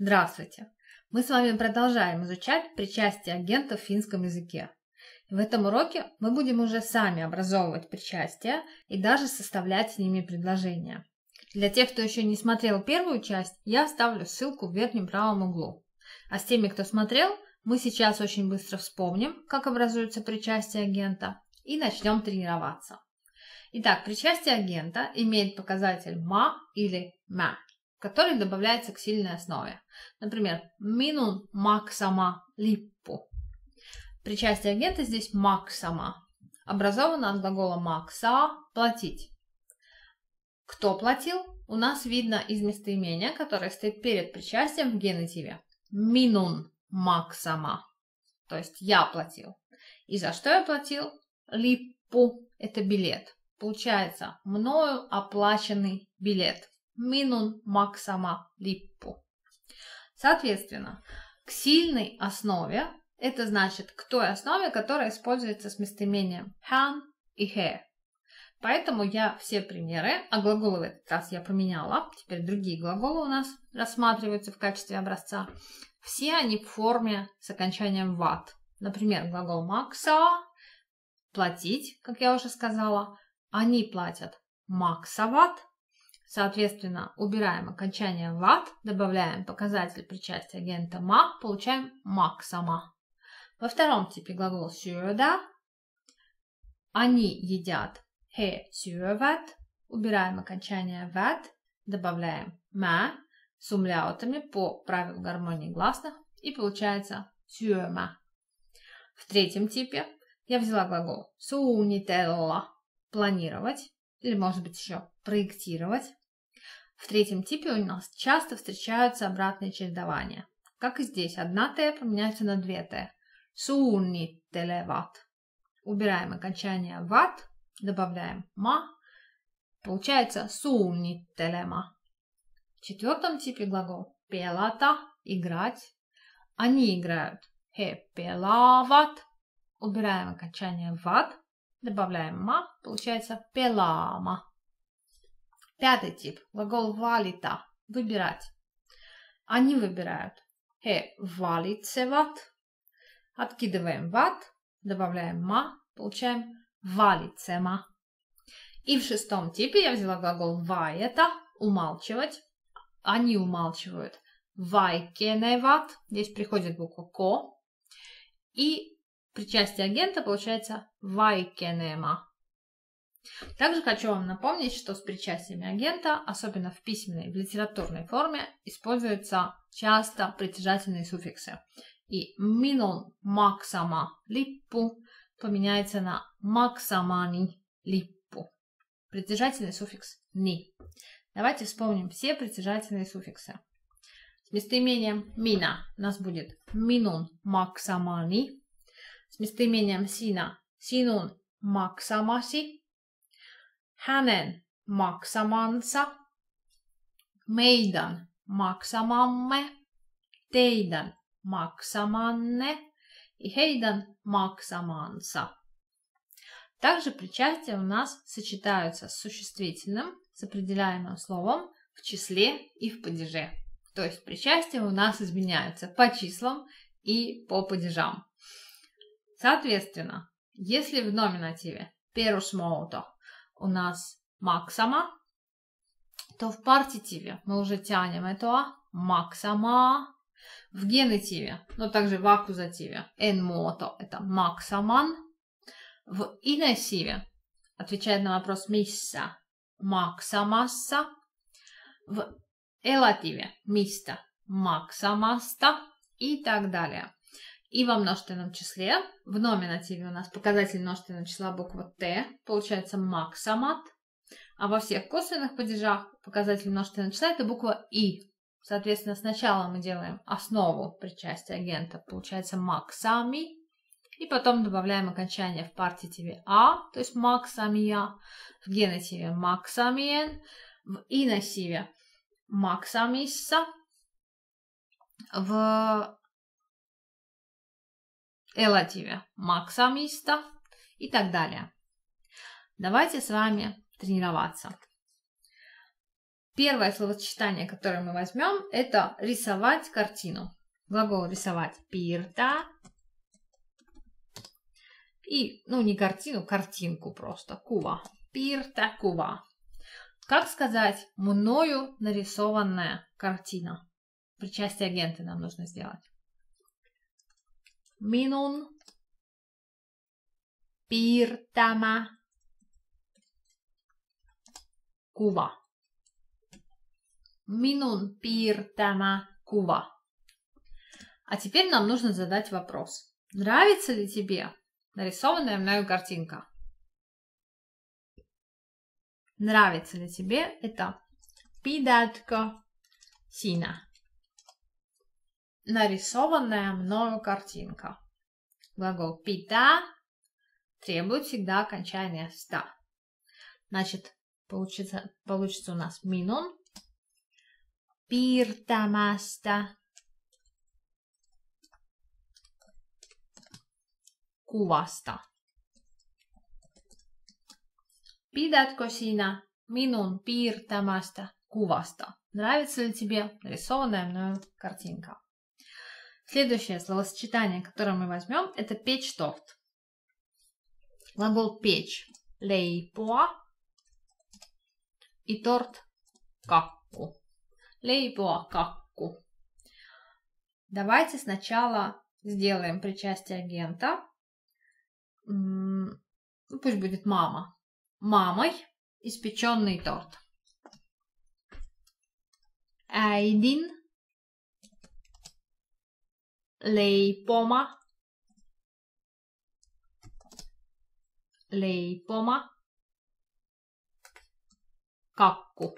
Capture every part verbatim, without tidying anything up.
Здравствуйте! Мы с вами продолжаем изучать причастие агента в финском языке. В этом уроке мы будем уже сами образовывать причастия и даже составлять с ними предложения. Для тех, кто еще не смотрел первую часть, я оставлю ссылку в верхнем правом углу. А с теми, кто смотрел, мы сейчас очень быстро вспомним, как образуется причастие агента, и начнем тренироваться. Итак, причастие агента имеет показатель «ма» или «мя», который добавляется к сильной основе. Например, «minun maksama lippu». Причастие агента здесь «maksama» образовано от глагола «maksa» – «платить». Кто платил? У нас видно из местоимения, которое стоит перед причастием в генитиве. «Minun maksama», то есть «я платил». И за что я платил? «Lippu» – это билет. Получается, мною оплаченный билет. Minun maksama lippu. Соответственно, к сильной основе, это значит к той основе, которая используется с местоимением hän и he. Поэтому я все примеры, а глаголы в этот раз я поменяла, теперь другие глаголы у нас рассматриваются в качестве образца. Все они в форме с окончанием ват. Например, глагол maksa – платить, как я уже сказала. Они платят maksavat. Соответственно, убираем окончание ват, добавляем показатель причастия агента ма, получаем maksama. Во втором типе глагол syödä. Они едят he syövät. Убираем окончание ват, добавляем мä с умляутами по правилу гармонии гласных и получается syömä. В третьем типе я взяла глагол suunnitella – планировать, или может быть еще проектировать. В третьем типе у нас часто встречаются обратные чередования. Как и здесь, одна т поменяется на две т. Suunnittelevat. Убираем окончание ват, добавляем ма, получается suunnittelema. В четвертом типе глагол pelata – играть. Они играют he pelaavat. Убираем окончание ват, добавляем ма, получается pelaama. Пятый тип. Глагол valita – выбирать. Они выбирают he valitsevat. Откидываем ват, добавляем ма, получаем valitsema. И в шестом типе я взяла глагол vaieta – умалчивать. Они умалчивают vaikenevat. Здесь приходит буква ко. И причастие агента получается vaikenema. Также хочу вам напомнить, что с причастиями агента, особенно в письменной и в литературной форме, используются часто притяжательные суффиксы. И minun maksama lippu поменяется на maksamani lippu. Притяжательный суффикс ни. Давайте вспомним все притяжательные суффиксы. С местоимением minä у нас будет minun maksamani. С местоимением sinä sinun maksamasi. Hänen maksamansa, meidän maksamamme, teidän maksamanne и heidän maksamansa. Также причастия у нас сочетаются с существительным, с определяемым словом в числе и в падеже. То есть причастия у нас изменяются по числам и по падежам. Соответственно, если в номинативе perusmuoto у нас maksama, то в партитиве мы уже тянем это maksama. В генитиве, но также в аккузативе en-muoto это maksaman. В инессиве отвечает на вопрос missä maksamassa. В элативе mistä maksamasta и так далее. И во множественном числе, в номинативе у нас показатель множественного числа буква Т, получается максамат, а во всех косвенных падежах показатель множественного числа это буква И. Соответственно, сначала мы делаем основу причастия агента, получается максами, и потом добавляем окончание в партитиве А, то есть максамия, в генитиве максамиен, в инессиве максамисса, в элативе максамиста и так далее. Давайте с вами тренироваться. Первое словосочетание, которое мы возьмем, это рисовать картину. Глагол рисовать пирта. И, ну, не картину, картинку просто. Кува. Пирта кува. Как сказать мною нарисованная картина? Причастие агента нам нужно сделать. Minun piirtämä kuva. Minun piirtämä kuva. А теперь нам нужно задать вопрос. Нравится ли тебе нарисованная мною картинка? Нравится ли тебе это pidätkö sinä? Нарисованная мною картинка. Глагол pitää требует всегда окончания ста. Значит, получится, получится у нас minun piirtämästä kuvasta. Pidätkö sinä minun piirtämästä kuvasta? Нравится ли тебе нарисованная мною картинка? Следующее словосочетание, которое мы возьмем, это печь торт. Глагол печь leipoa и торт kakku. Leipoa kakku. Давайте сначала сделаем причастие агента. Ну, пусть будет мама. Мамой испеченный торт. Äidin leipoma leipoma kakku.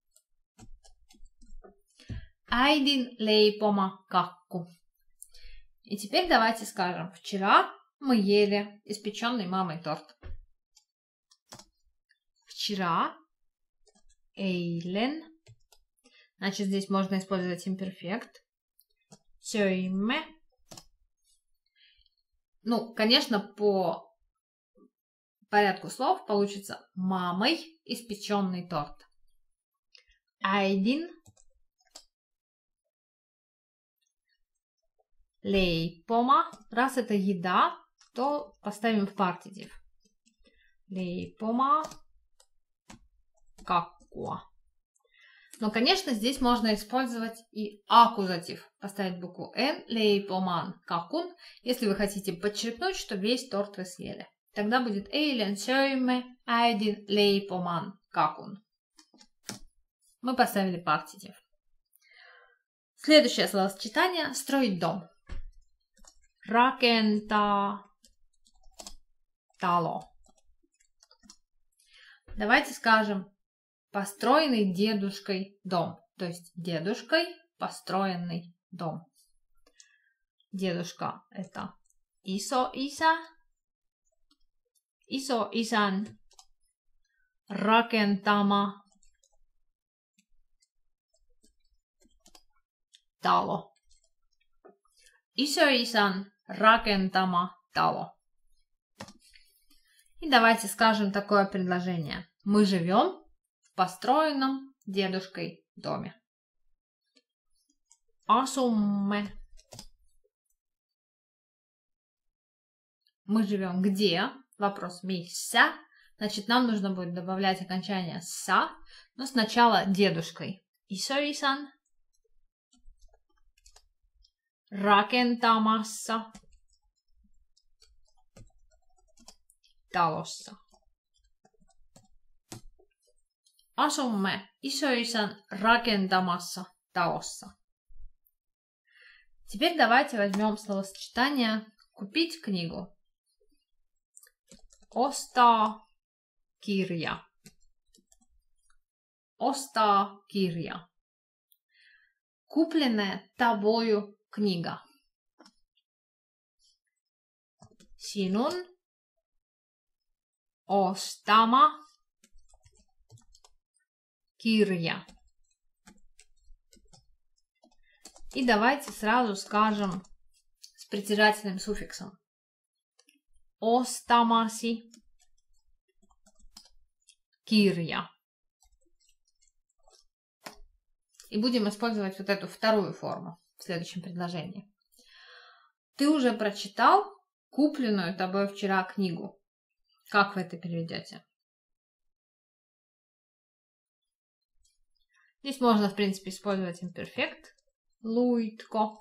Äidin leipoma kakku. И теперь давайте скажем, вчера мы ели испеченный мамой торт. Вчера, eilen. Значит, здесь можно использовать имперфект. Söimme. Ну, конечно, по порядку слов получится мамой испеченный торт. Äidin leipoma. Раз это еда, то поставим в партитив. Leipoma kakkua. Но, конечно, здесь можно использовать и аккузатив. Поставить букву N, leipoman kakun, если вы хотите подчеркнуть, что весь торт вы съели. Тогда будет eilen söimme äidin leipoman kakun. Мы поставили партитив. Следующее словосочетание – строить дом. Rakentaa talo. Давайте скажем построенный дедушкой дом. То есть дедушкой построенный дом. Дедушка – это isoisä. Isoisän rakentama talo. Isoisän rakentama talo. И давайте скажем такое предложение. Мы живем в построенном дедушкой доме. Asumme. Мы живем где? Вопрос missä. Значит, нам нужно будет добавлять окончание са, но сначала дедушкой. Isoisän rakentamassa talossa. Asumme isoisän rakentamassa talossa. Теперь давайте возьмем словосочетание купить книгу. Ostaa kirja. Ostaa kirja. Купленная тобою книга. Sinun ostama kirja. И давайте сразу скажем с притяжательным суффиксом. Ostamasi kirja. И будем использовать вот эту вторую форму в следующем предложении. Ты уже прочитал купленную тобой вчера книгу. Как вы это переведете? Здесь можно, в принципе, использовать имперфект. Luitko.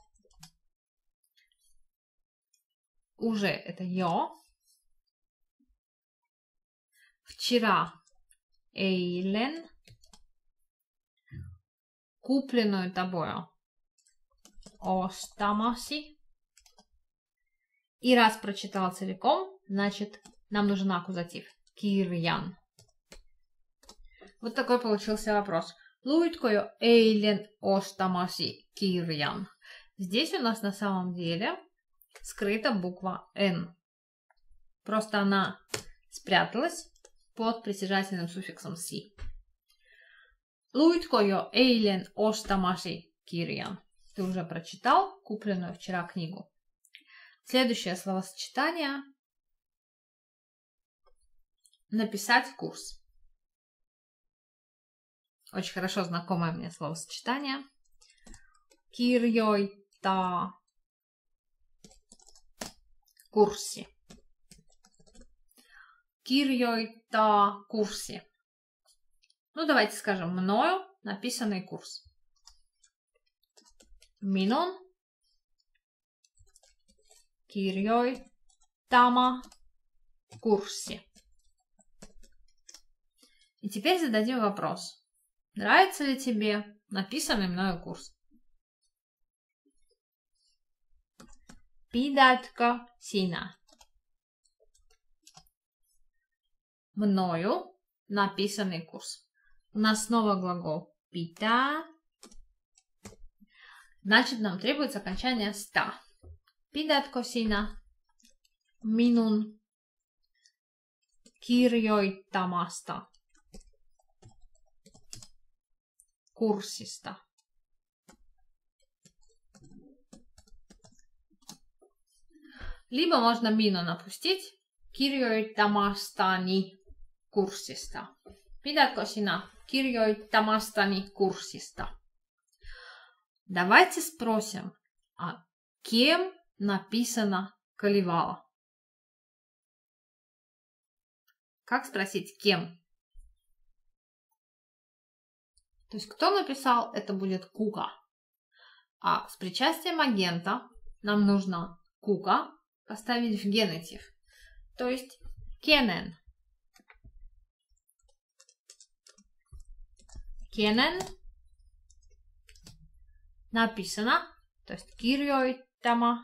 Уже это я. Вчера. Eilen. Купленную тобою. Ostamasi. И раз прочитал целиком, значит, нам нужен аккузатив. Kirjan. Вот такой получился вопрос. Luitko jo eilen ostamasi kirjan? Здесь у нас на самом деле скрыта буква N. Просто она спряталась под притяжательным суффиксом si. Luitko jo eilen ostamasi kirjan? Ты уже прочитал купленную вчера книгу. Следующее словосочетание. Написать курс. Очень хорошо знакомое мне словосочетание. Kirjoittaa kurssi. Kirjoittaa kurssi. Ну, давайте скажем, мною написанный курс. Minun kirjoittama kurssi. И теперь зададим вопрос. Нравится ли тебе написанный мною курс? Pidätkö sinä мною написанный курс? У нас снова глагол pitää. Значит, нам требуется окончание ста. Pidätkö sinä minun kirjoittamasta kurssista? Либо можно мину напустить. Kirjoittamastani kurssista. Pidätkö sinä kirjoittamastani kurssista? Давайте спросим, а кем написано Калевала? Как спросить, кем? То есть, кто написал, это будет Кука. А с причастием агента нам нужно Кука поставить в генетив. То есть, кенен. Кенен написано, то есть, kirjoittama.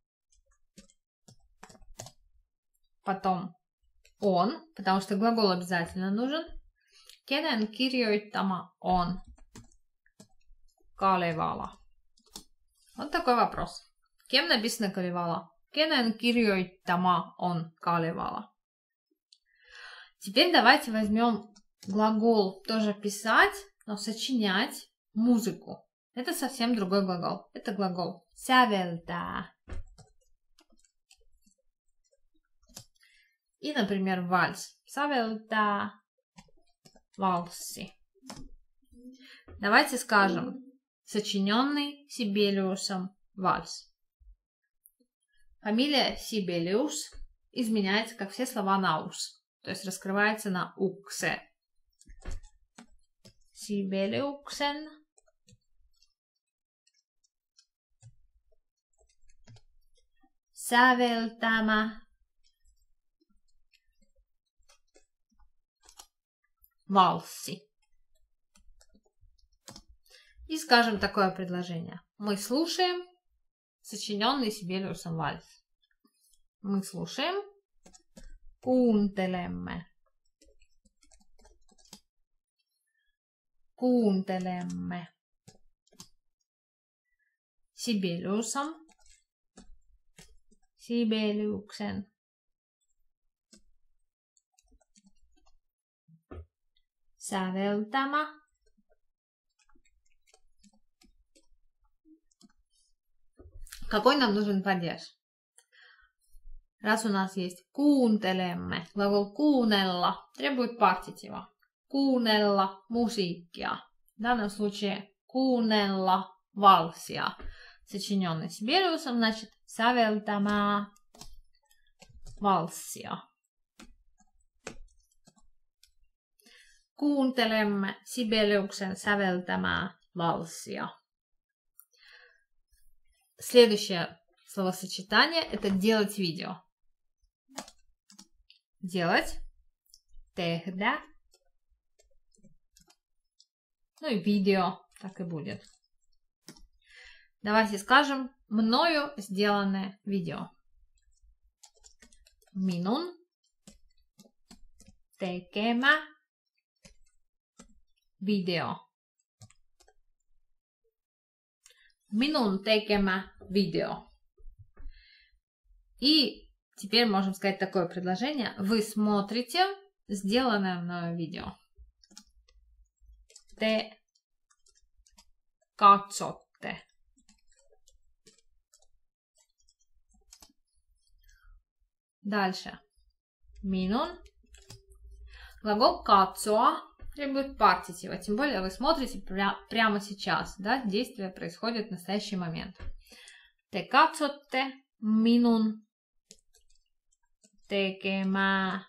Потом он, потому что глагол обязательно нужен. Kenen kirjoittama on Kalevala? Вот такой вопрос. Кем написано Калевала? Kenen kirjoittama on Kalevala? Теперь давайте возьмем глагол тоже писать, но сочинять музыку. Это совсем другой глагол. Это глагол säveltää. И, например, вальс. Säveltää valssi. Давайте скажем сочиненный Сибелиусом вальс. Фамилия Сибелиус изменяется, как все слова, на ус. То есть раскрывается на уксе. Сибелиуксен. Säveltämä. Вальси. И скажем такое предложение. Мы слушаем сочиненный Сибелиусом вальс. Мы слушаем. Kuuntelemme. Kuuntelemme. Sibeliusam. Sibeliuksen. Säveltämä. Какой нам нужен падеж? Раз у нас есть kuuntelemme, глагол kuunnella требует партитива. Kuunnella musiikkia. В данном случае kuunnella valssia. Сочиненный Сибелиусом, значит, säveltämää valssia. Kuuntelemme Sibeliuksen säveltämää valssia. Следующее словосочетание – это делать видео. Делать. Tehdä. Ну и видео так и будет. Давайте скажем мною сделанное видео. Minun tekemä video. Minun tekemä video. И теперь можем сказать такое предложение. Вы смотрите сделанное мною видео. Te katsotte. Дальше. Minun. Глагол katsoa требует партитива. Тем более вы смотрите пря прямо сейчас. Да? Действие происходит в настоящий момент. Te katsotte minun tekemää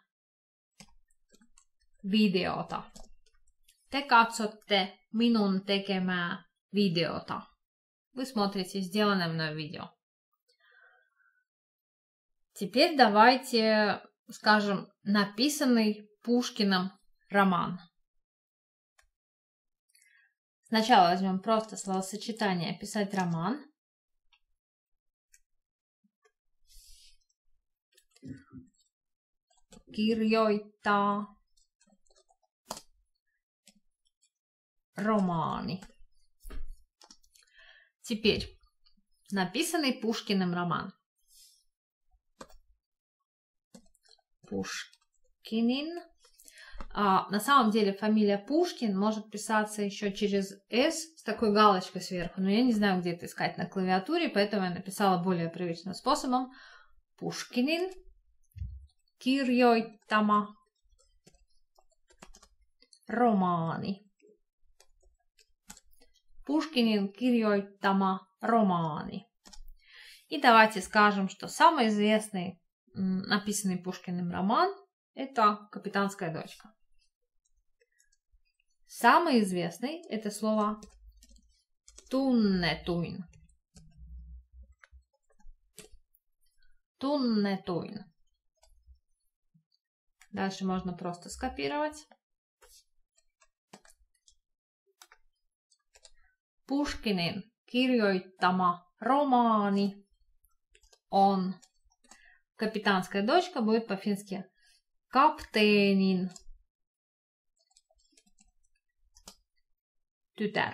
videota. Te katsotte minun tekemää videota. Вы смотрите сделанное мной видео. Теперь давайте скажем написанный Пушкиным роман. Сначала возьмем просто словосочетание «писать роман». Kirjoittaa романи. Теперь написанный Пушкиным роман. Пушкинин. А, на самом деле фамилия Пушкин может писаться еще через «с» с такой галочкой сверху, но я не знаю, где это искать на клавиатуре, поэтому я написала более привычным способом. Пушкинин kirjoittama romaani. Пушкинин kirjoittama romaani. И давайте скажем, что самый известный написанный Пушкиным роман – это «Капитанская дочка». Самый известный – это слово «tunnetuin». «Tunnetuin». Дальше можно просто скопировать. Pushkinin kirjoittama romaani on. Капитанская дочка будет по-фински kapteenin tytär.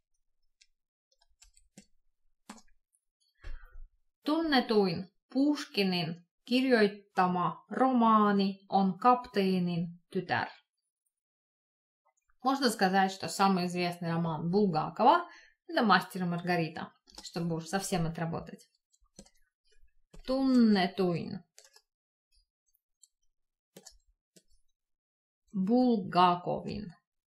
Tunnetuin Pushkinin kirjoittama romaani on kapteenin tytär. Можно сказать, что самый известный роман Булгакова – это «Мастер и Маргарита», чтобы уж совсем отработать. Tunnetuin Булгаковin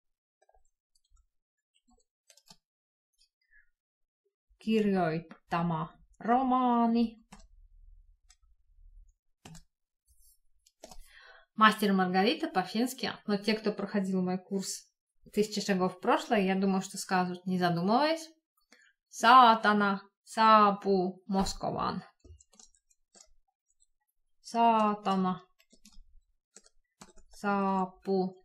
kirjoittama romaani. «Мастер и Маргарита» по-фински, но те, кто проходил мой курс «Тысяча шагов в прошлое», я думаю, что скажут, не задумываясь. Saatana saapuu Moskovaan. Saatana saapuu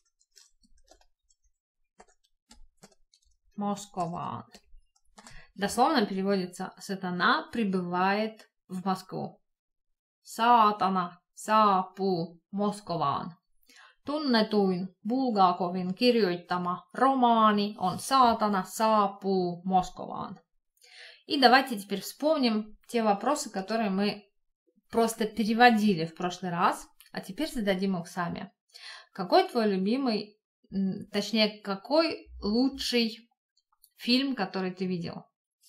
Московaan. Дословно переводится «Сатана прибывает в Москву». Saatana saapuu Moskovaan. Tunnetuin Bulgakovin kirjoittama romaani on «Saatana saapuu Moskovaan». И давайте теперь вспомним те вопросы, которые мы просто переводили в прошлый раз, а теперь зададим их сами. Какой твой любимый, точнее, какой лучший фильм, который ты видел?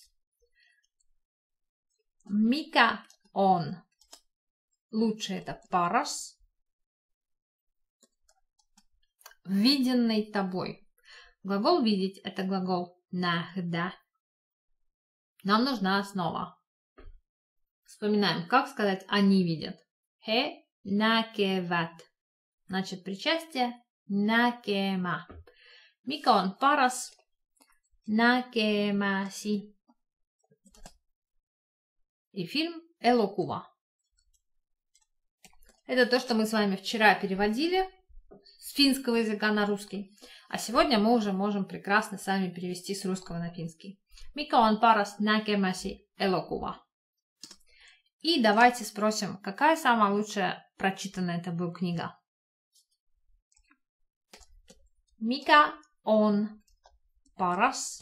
Mikä on? Лучший это paras. Виденный тобой. Глагол видеть это глагол nähdä. Нам нужна основа. Вспоминаем, как сказать «они видят». He näkevät. Значит, причастие näkemä. Mikä on paras? Näkemäsi. И фильм «Elokuva». Это то, что мы с вами вчера переводили с финского языка на русский. А сегодня мы уже можем прекрасно сами перевести с русского на финский. Mikä on paras näkemäsi elokuva? И давайте спросим, какая самая лучшая прочитанная тобой книга? Mikä on paras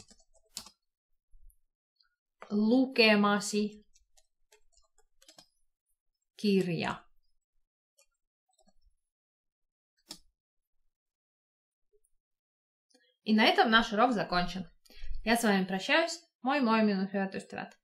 lukemasi kirja? И на этом наш урок закончен. Я с вами прощаюсь. Moi moi, minun hyvät ystävät.